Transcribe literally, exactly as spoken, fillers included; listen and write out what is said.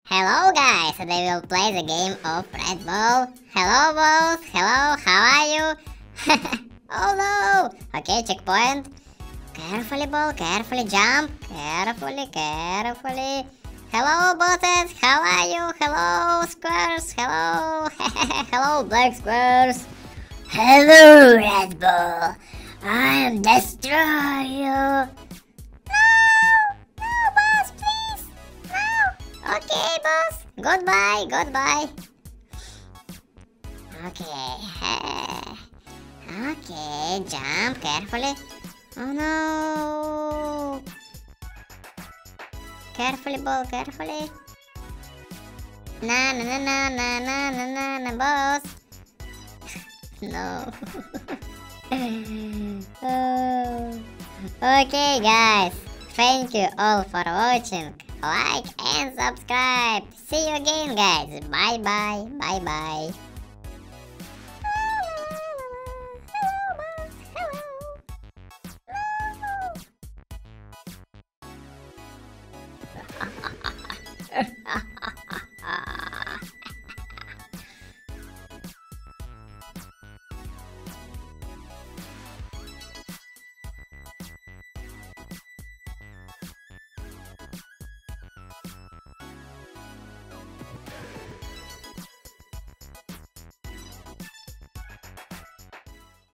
Hello guys, today we'll play the game of Redball. Hello balls, hello, how are you? Oh no! Okay, checkpoint. Carefully ball, carefully jump. Carefully, carefully. Hello bosses, how are you? Hello squares, hello. Hello black squares. Hello Redball. I'm destroy you. Okay, boss. Goodbye, goodbye. Okay. Okay, jump carefully. Oh no. Carefully, ball, carefully. Na na na na na na na na na, boss. No. Oh. Okay, guys. Thank you all for watching. Like and subscribe. See you again, guys. Bye bye. Bye bye.